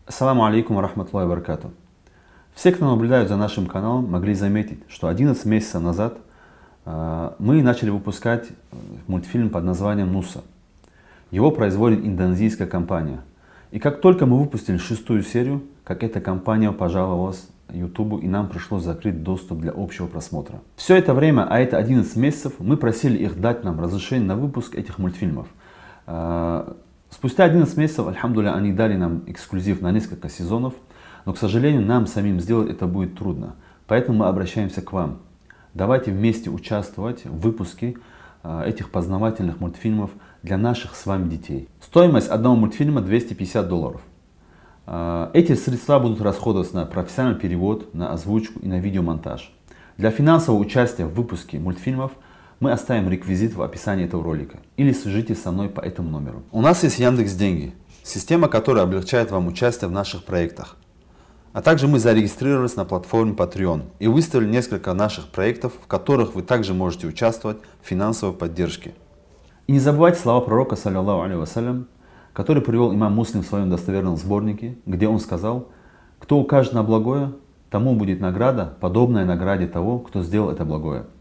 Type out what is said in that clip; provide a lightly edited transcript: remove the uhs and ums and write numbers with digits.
Ассаламу алейкум ва рахматуллахи ва баракату. Все, кто наблюдает за нашим каналом, могли заметить, что 11 месяцев назад мы начали выпускать мультфильм под названием «Нуса». Его производит индонезийская компания. И как только мы выпустили 6-ю серию, как эта компания пожаловалась Ютубу, и нам пришлось закрыть доступ для общего просмотра. Все это время, а это 11 месяцев, мы просили их дать нам разрешение на выпуск этих мультфильмов. Спустя 11 месяцев, альхамдулилля, они дали нам эксклюзив на несколько сезонов, но, к сожалению, нам самим сделать это будет трудно. Поэтому мы обращаемся к вам. Давайте вместе участвовать в выпуске этих познавательных мультфильмов для наших с вами детей. Стоимость одного мультфильма $250. Эти средства будут расходоваться на профессиональный перевод, на озвучку и на видеомонтаж. Для финансового участия в выпуске мультфильмов мы оставим реквизит в описании этого ролика. Или свяжитесь со мной по этому номеру. У нас есть Яндекс.Деньги, система, которая облегчает вам участие в наших проектах. А также мы зарегистрировались на платформе Patreon и выставили несколько наших проектов, в которых вы также можете участвовать в финансовой поддержке. И не забывайте слова пророка, саллиллаху алейхи вассалям, который привел имам Муслим в своем достоверном сборнике, где он сказал: кто укажет на благое, тому будет награда, подобная награде того, кто сделал это благое.